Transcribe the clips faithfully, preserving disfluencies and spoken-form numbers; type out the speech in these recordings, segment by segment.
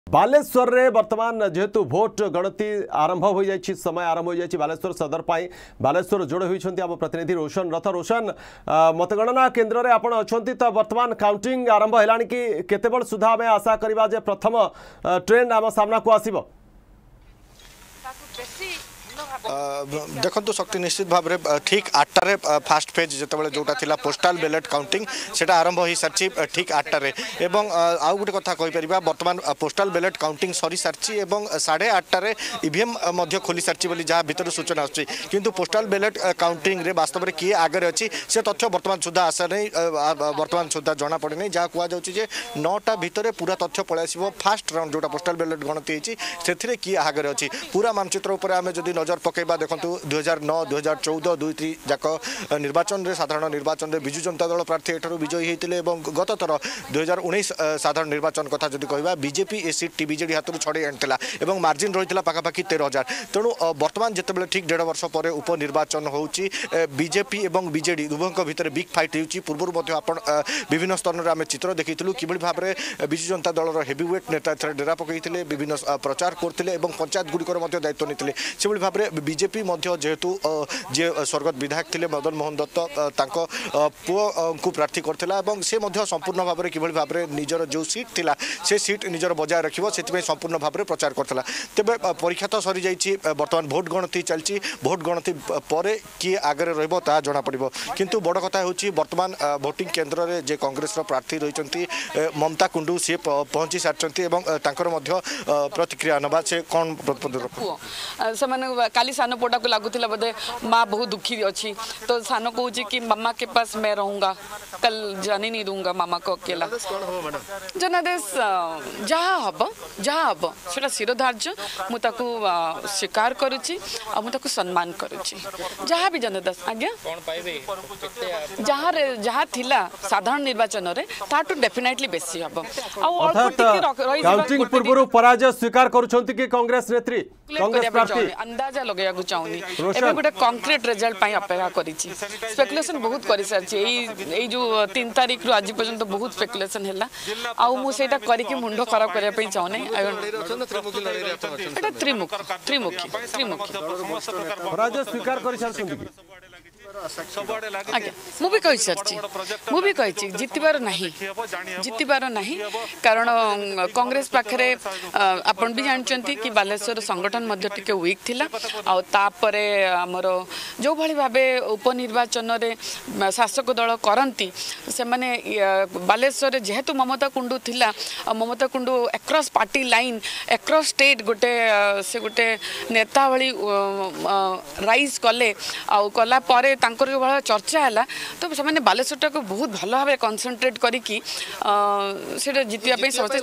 बालेश्वर रे वर्तमान जेहेतु भोट गणति आरंभ हो जाए समय आरंभ हो जाए बालेश्वर सदर पाई बालेश्वर जोड़ होती आम प्रतिनिधि रोशन रथ रोशन मतगणना केन्द्र में आपण अच्छा तो वर्तमान काउंटिंग आरंभ है कि केते सुधा आम आशा करवा जे प्रथम ट्रेंड आम सामना को आसीबो देखो शक्ति निश्चित भाव में ठीक आठटारे फास्ट फेज जो जोटा थिला पोस्टाल बैलेट काउंटिंग सेटा आरंभ हो सारी ठीक आठटारे एवं आउ गोटे कथा कहीपर बर्तमान पोस्टाल बैलेट काउंटिंग सरी सारी साढ़े आठटारे ईवीएम खोली सारी जहाँ भीतर सूचना आसुची किंतु पोस्टाल बैलेट काउंटिंग रे वास्तव में किए आगे अच्छी से तथ्य बर्तमान सुधा आशा नहीं बर्तमान सुधा जना पड़े नहीं जहाँ कहुचे नौटा भितर पूरा तथ्य पलि आसो फास्ट राउंड जोटा पोस्टाल बैलेट गणति से किए आगे अच्छी पूरा मानचित्र उपर आम जदि नजर पकेबा देखो दुई हजार नौ दुई हजार चौदह दुई जाक निर्वाचन रे साधारण निर्वाचन रे बिजु जनता दल प्रार्थी एठार विजयी होते गत थर दुई हजार उन्नीस साधारण निर्वाचन कथा जदि कहवा बीजेपी ए सीट टी बीजेडी हाथ छड़े आनीला और मार्जिन रही है पाखापाखि तेरह हजार तेणु बर्तमान जिते ठीक डेढ़ वर्ष पर उपनिर्वाचन होची बीजेपी और बीजेडी उभयों भितर बिग फाइट होची पूर्व विभिन्न स्तर में आम चित्र देखी कि भाव में बिजु जनता दल हेवीवेट नेता डेरा पकड़ते विभिन्न प्रचार करते पंचायत गुड़िकर दायित्व नहीं से भाव में बीजेपी जेहेतु जे स्वर्गत विधायक थे मदन मोहन दत्त तांको पुओ को प्रार्थी करथिला से संपूर्ण भाव में किभली भाव में निजर जो सीट थिला से सीट निजर बजाय रखिबो सेति संपूर्ण भाव में प्रचार करथिला तेबे परीक्षा तो सरी जाइछि वर्तमान भोट गणति चलछि भोट गणति परे किए आगे रहइबो ता जणा पड़िबो किंतु बड़ कथा होछि वर्तमान भोटिंग केन्द्र रे जे कांग्रेस रो प्रार्थी रहिसंती ममता कुंडू से पहुंची सारचंती एवं तांकर मध्य प्रतिक्रिया नबा से कोन से माने काली सानो पोटा को लगुला बोधे माँ बहुत दुखी अच्छी तो सानो कहूँ कि मामा के पास मैं रहूँगा कल जाने नहीं दूंगा मामा को अकेला जनादेश जहाँ हम जहाँ हम से शिरोधार्य मुझे स्वीकार करुच्ची मुझे सम्मान करुच्ची जहाँ भी जनादेश आज्ञा जहाँ जहाँ थिला साधारण निर्वाचन रे ताटू डेफिनेटली बेसी हम काउंटिंग पूर्व पराजय स्वीकार करूछंती कि कांग्रेस नेत्री कांग्रेस प्रार्थी अंदाजा लगेया को चाहूनी एबे गोटे कंक्रीट रिजल्ट पई अपेक्षा करिछि स्पेकुलेशन बहुत करि सारछि एई एई जो तीन तारीख रु आज पर्यंत बहुत स्पेकुलेशन हैला आ मु सेटा करि कि मुंडो खराब करिया पई चाहूनी एटा त्रिमुख त्रिमुखी त्रिमुखी पराजय स्वीकार करि सारछंती आज्ञा मु भी कहि सारछि मु भी कहि जितबार नहीं जितबार नहीं कारण कांग्रेस पाखरे आपण भी जानचंती कि बालेश्वर संगठन मध्य टिके वीक थिला आ तापरे हमर जो भली भाबे उपनिर्वाचन रे शासक दल करंती से माने बालेश्वर जेहेतु ममता कुंडू थिला Mamata Kundu across party line across state गोटे से गोटे नेता भली राइज कले आ कला परे तांकर जो भाव चर्चा है तो से बालेश्वर को बहुत भल भाव कनसेंट्रेट करिकी से जितिया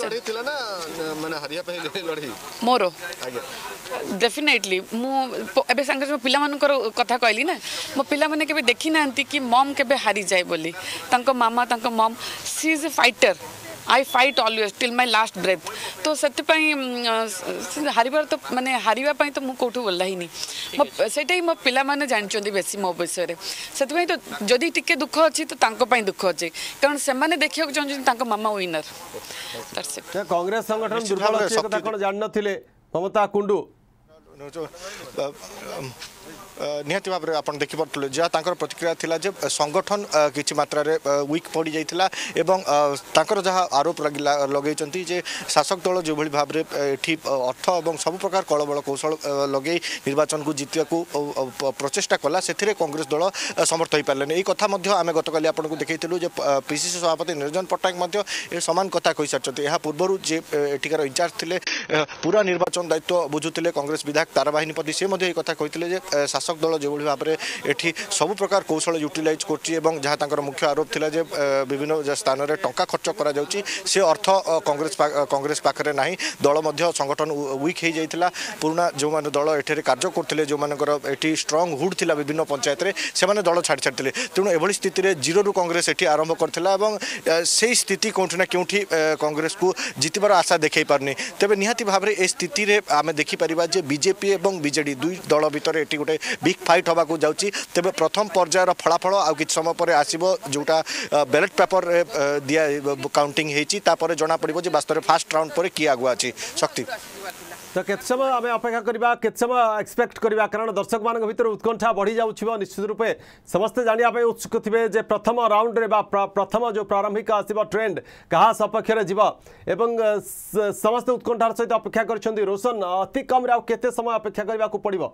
मोर डेफिनेटली मुझे सांगे पिला कथा कहली ना मो पिला माने केबे देखी ना कि मम केबे हारी जाए बोली तांको मामा तांको मम she is a fighter I fight always till my last breath तो से हारिबार तो माने हारिबा तो मुझे कौटू बोला ही नहीं से मो पिला माने जानचंदी बेसी मो विषय से तो जदि टिके दुख अच्छी तो तांको पई दुख अच्छे कारण से माने देखिया चाहते तांको मामा विनर कांग्रेस संगठन दुर्बल अछि कथा कोन जान नथिले ममता कुंडू निहाती भाव में आप देखिपे जहाँ तर प्रतिक्रिया थिला जे संगठन किछि मात्रा रे वीक पड़ जाइथिला एवं तांकर जहाँ आरोप लगे जे शासक दल जो भली भाव में एठी अर्थ और सब प्रकार कलबल कौशल लगे निर्वाचन को जितिया को प्रचेषा कला से कांग्रेस दल समर्थ हो पारे यही कथा आम गतकाली आपको देखा जे पीसीसी सभापति निरंजन पट्टनायक सामान कथा कही सारी यह पूर्व जे एठिकार इंचार्ज थे पूरा निर्वाचन दायित्व बुझुते कांग्रेस विधायक ताराबाहिनीपति से कथा कहते शासक दल जो भाव में एठी सब प्रकार कौशल यूटिलाइज कर जहाँ तक मुख्य आरोप थिला जे विभिन्न स्थान में टंका खर्च करा जाउची से अर्थ कांग्रेस कांग्रेस पाखरे नाही दल मध्य संगठन वीक हो जाइथिला पुराना जो माने दल एठे कार्य करथिले जो मानकर एठी स्ट्रांग हुड थिला विभिन्न पंचायत रे से माने दल छाड़ छाड़थिले तेणु एभली स्थिति रे जीरो रु कांग्रेस एठी आरंभ करथिला एवं से स्थिति कोठी ना केउठी कांग्रेस को जितबार आशा देखै पारनी तबे निहाती भाव में ए स्थिति रे आमे देखि परिबा जे बीजेपी बीजेपी और बीजेडी दुई दल भितर ये गोटे बिग फाइट होगा जाऊँगी तेज प्रथम पर्यायर फलाफल आ कि समय पर आसो जोटा बैलेट पेपर दिया काउंटिंग होती जना पड़ो वास्तव में फास्ट राउंड पर किए आगुआ अच्छी शक्ति तो केत समय आम अपेक्षा करवा केत समय एक्सपेक्ट करवा कारण दर्शक मान भर उत्कंठा बढ़ी जाऊँ निश्चित रूपे समस्ते जानापी उत्सुक थे जे प्रथम राउंड रे प्रथम जो प्रारंभिक आसव ट्रेंड क्या सपक्ष समस्ते उत्कंठार सहित अपेक्षा कर रोशन अति कम केते समय अपेक्षा करने को पड़ो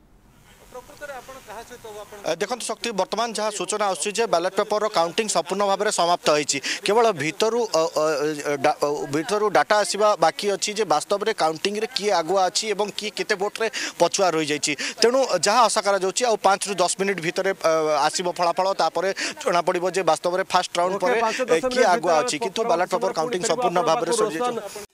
देखो शक्ति बर्तमान जहाँ सूचना आसुचे बैलेट पेपर काउंटिंग संपूर्ण भाव में समाप्त होती केवल भितर भितर डाटा आसवा बाकी अच्छी जे वास्तव में काउंटिंग रे किए आगुआ अच्छी और किए केते वोट रे पछुआ रही जाइए तेणु जहाँ आशा करा जाउची आ पाँच रु दस मिनिट भितर आसव फलाफल तापर जना पड़ो जे वास्तव में फास्ट राउंड पर किए आगुआ अच्छी किंतु बैलेट पेपर काउंटिंग संपूर्ण भाव में सरी